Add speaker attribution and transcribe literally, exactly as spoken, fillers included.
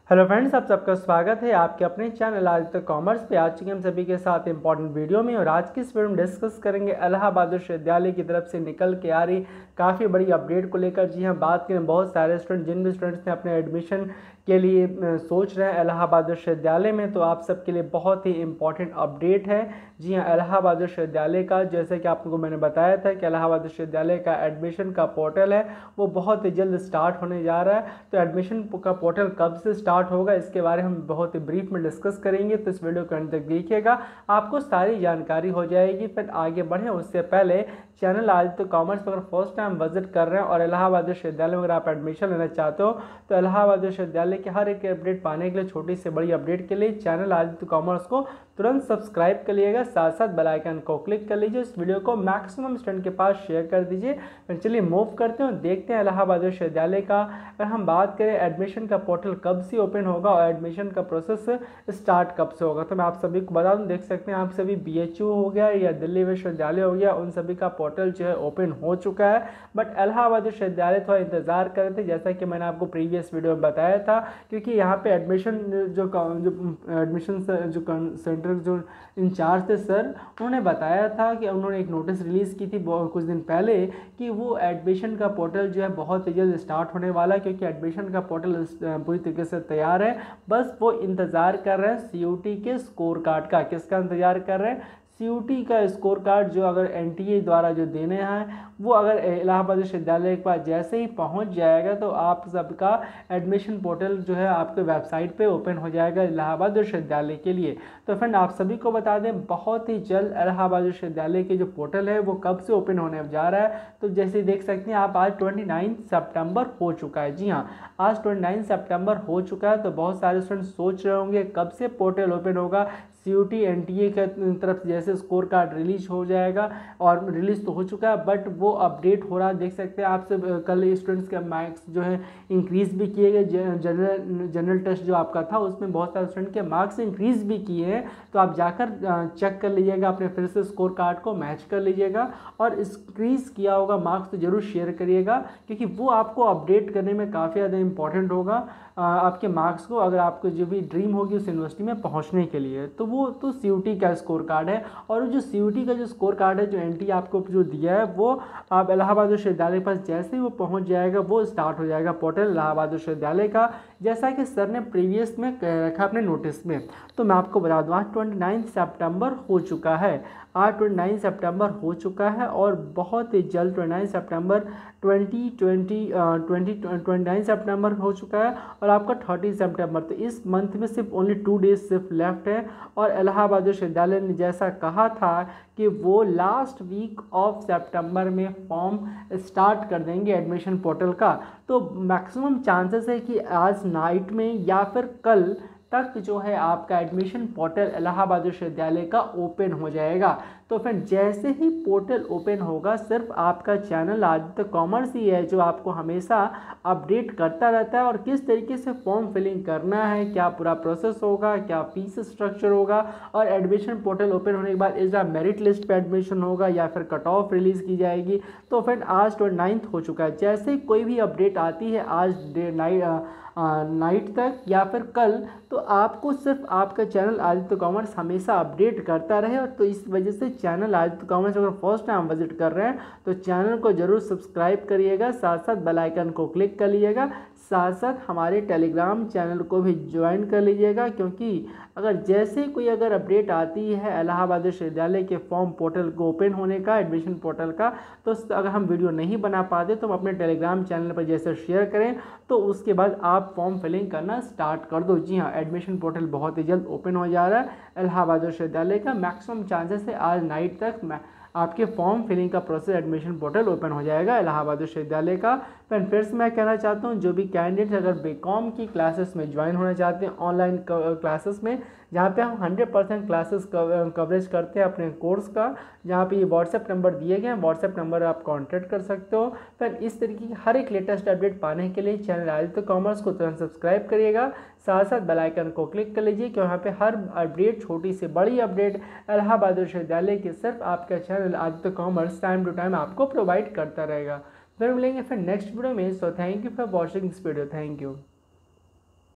Speaker 1: Hello friends, आप सबका स्वागत है आपके अपने चैनल आदित्य कॉमर्स पे। आज के हम सभी के साथ इंपॉर्टेंट वीडियो में और आज की इस वीडियो में डिस्कस करेंगे इलाहाबाद विश्वविद्यालय की तरफ से निकल के आ रही काफ़ी बड़ी अपडेट को लेकर। जी हाँ, बात करें बहुत सारे स्टूडेंट जिन भी स्टूडेंट्स ने अपने एडमिशन के लिए सोच रहे हैं इलाहाबाद विश्वविद्यालय में, तो आप सबके लिए बहुत ही इंपॉर्टेंट अपडेट है। जी हाँ, इलाहाबाद विश्वविद्यालय का, जैसे कि आपको मैंने बताया था कि इलाहाबाद विश्वविद्यालय का एडमिशन का पोर्टल है वो बहुत ही जल्द स्टार्ट होने जा रहा है। तो एडमिशन का पोर्टल कब से स्टार्ट होगा इसके बारे में हम बहुत ही ब्रीफ में डिस्कस करेंगे, तो इस वीडियो को अंत तक देखिएगा, आपको सारी जानकारी हो जाएगी। फिर आगे बढ़ें उससे पहले चैनल आदित्य कॉमर्स पर अगर फर्स्ट टाइम विजिट कर रहे हैं और इलाहाबाद विश्वविद्यालय में अगर आप एडमिशन लेना चाहते हो तो इलाहाबाद विश्वविद्यालय के हर एक अपडेट पाने के लिए, छोटी से बड़ी अपडेट के लिए चैनल आदित्य कॉमर्स को तुरंत सब्सक्राइब कर लीजिएगा, साथ साथ बेल आइकन को क्लिक कर लीजिए, इस वीडियो को मैक्सिमम स्टूडेंट के पास शेयर कर दीजिए। फिर चलिए मूव करते हैं, देखते हैं इलाहाबाद विश्वविद्यालय का। अगर हम बात करें एडमिशन का पोर्टल कब से ओपन होगा और एडमिशन का प्रोसेस स्टार्ट कब से होगा, तो मैं आप सभी को बता दूं, देख सकते हैं आप सभी बी एच यू हो गया या दिल्ली विश्वविद्यालय हो गया, उन सभी का पोर्टल जो है ओपन हो चुका है। बट इलाहाबाद विश्वविद्यालय थोड़ा इंतजार कर रहे थे, जैसा कि मैंने आपको प्रीवियस वीडियो में बताया था, क्योंकि यहाँ पे एडमिशन जो जो एडमिशन जो सेंटर जो इंचार्ज थे सर, उन्होंने बताया था कि उन्होंने एक नोटिस रिलीज़ की थी कुछ दिन पहले कि वो एडमिशन का पोर्टल जो है बहुत ही जल्द स्टार्ट होने वाला है, क्योंकि एडमिशन का पोर्टल पूरी तरीके से तैयार है। बस वो इंतज़ार कर रहे हैं सी यू टी के स्कोर कार्ड का। किसका इंतज़ार कर रहे हैं? सी यू टी का स्कोर कार्ड, जो अगर एन टी ए द्वारा जो देने हैं वो अगर इलाहाबाद विश्वविद्यालय के पास जैसे ही पहुंच जाएगा तो आप सबका एडमिशन पोर्टल जो है आपके वेबसाइट पे ओपन हो जाएगा इलाहाबाद विश्वविद्यालय के लिए। तो फ्रेंड आप सभी को बता दें, बहुत ही जल्द इलाहाबाद विश्वविद्यालय के जो पोर्टल है वो कब से ओपन होने जा रहा है, तो जैसे देख सकते हैं आप, आज उनतीस सितंबर हो चुका है। जी हाँ, आज उनतीस सितंबर हो चुका है। तो बहुत सारे स्टूडेंट सोच रहे होंगे कब से पोर्टल ओपन होगा। C U T N T A की तरफ जैसे स्कोर कार्ड रिलीज हो जाएगा, और रिलीज तो हो चुका है बट वो अपडेट हो रहा है। देख सकते हैं आप सब, कल स्टूडेंट्स के मार्क्स जो है इंक्रीज भी किए गए। जनरल जनरल टेस्ट जो आपका था उसमें बहुत सारे स्टूडेंट के मार्क्स इंक्रीज भी किए हैं, तो आप जाकर चेक कर लीजिएगा, अपने फिर से स्कोर कार्ड को मैच कर लीजिएगा, और इंक्रीज किया होगा मार्क्स तो जरूर शेयर करिएगा, क्योंकि वो आपको अपडेट करने में काफ़ी ज़्यादा इंपॉर्टेंट होगा आपके मार्क्स को, अगर आपको जो भी ड्रीम होगी उस यूनिवर्सिटी में पहुंचने के लिए। तो वो तो सी यू टी का स्कोर कार्ड है, और जो सी यू टी का जो स्कोर कार्ड है, जो एन टी ए आपको जो दिया है, वो आप इलाहाबाद विश्वविद्यालय के पास जैसे ही वो पहुंच जाएगा वो स्टार्ट हो जाएगा पोर्टल इलाहाबाद विश्वविद्यालय का, जैसा कि सर ने प्रीवियस में कह रखा अपने नोटिस में। तो मैं आपको बता दूँ, आज उनतीस सितंबर हो चुका है, आज उनतीस सितंबर हो चुका है, और बहुत ही जल्द उनतीस सितंबर ट्वेंटी ट्वेंटी ट्वेंटी उनतीस सितंबर हो चुका है, और आपका तीस सितंबर, तो इस मंथ में सिर्फ ओनली टू डेज सिर्फ लेफ्ट है। और इलाहाबाद विश्वविद्यालय ने जैसा कहा था कि वो लास्ट वीक ऑफ सितंबर में फॉर्म स्टार्ट कर देंगे एडमिशन पोर्टल का, तो मैक्सिमम चांसेस है कि आज नाइट में या फिर कल तक जो है आपका एडमिशन पोर्टल इलाहाबाद विश्वविद्यालय का ओपन हो जाएगा। तो फिर जैसे ही पोर्टल ओपन होगा, सिर्फ आपका चैनल आदित्य कॉमर्स ही है जो आपको हमेशा अपडेट करता रहता है, और किस तरीके से फॉर्म फिलिंग करना है, क्या पूरा प्रोसेस होगा, क्या फीस स्ट्रक्चर होगा, और एडमिशन पोर्टल ओपन होने के बाद इस बार मेरिट लिस्ट पे एडमिशन होगा या फिर कट ऑफ रिलीज़ की जाएगी। तो फिर आज तो नाइन्थ हो चुका है, जैसे ही कोई भी अपडेट आती है आज डे नाइट नाइट तक या फिर कल, तो आपको सिर्फ आपका चैनल आदित्य कॉमर्स हमेशा अपडेट करता रहे। और तो इस वजह से चैनल आदित्य कॉमर्स अगर फर्स्ट टाइम विजिट कर रहे हैं तो चैनल को जरूर सब्सक्राइब करिएगा, साथ साथ बेल आइकन को क्लिक कर लीजिएगा, साथ साथ हमारे टेलीग्राम चैनल को भी ज्वाइन कर लीजिएगा, क्योंकि अगर जैसे कोई अगर अपडेट आती है इलाहाबाद विश्वविद्यालय के फॉर्म पोर्टल को ओपन होने का, एडमिशन पोर्टल का, तो अगर हम वीडियो नहीं बना पाते तो हम अपने टेलीग्राम चैनल पर जैसे शेयर करें, तो उसके बाद आप फॉर्म फिलिंग करना स्टार्ट कर दो। जी हाँ, एडमिशन पोर्टल बहुत ही जल्द ओपन हो जा रहा है इलाहाबाद विश्वविद्यालय का, मैक्सिमम चांसेस है आज नाइट तक आपके फॉर्म फिलिंग का प्रोसेस एडमिशन पोर्टल ओपन हो जाएगा इलाहाबाद विश्वविद्यालय का। फिर फिर से मैं कहना चाहता हूँ, जो भी कैंडिडेट्स अगर बी कॉम की क्लासेस में ज्वाइन होना चाहते हैं, ऑनलाइन क्लासेस में, जहाँ पे हम हंड्रेड परसेंट क्लासेस कवरेज करते हैं अपने कोर्स का, जहाँ पे ये व्हाट्सएप नंबर दिए गए हैं, व्हाट्सएप नंबर आप कॉन्टैक्ट कर सकते हो। फिर इस तरीके की हर एक लेटेस्ट अपडेट पाने के लिए चैनल आदित्य कॉमर्स को तुरंत सब्सक्राइब करिएगा, साथ साथ बेल आइकन को क्लिक कर लीजिए, कि वहाँ पे हर अपडेट, छोटी से बड़ी अपडेट इलाहाबाद विश्वविद्यालय की सिर्फ आपका channel Aditya commerce time to time आपको प्रोवाइड करता रहेगा। फिर मिलेंगे फिर नेक्स्ट वीडियो में। So thank you for watching this video. Thank you.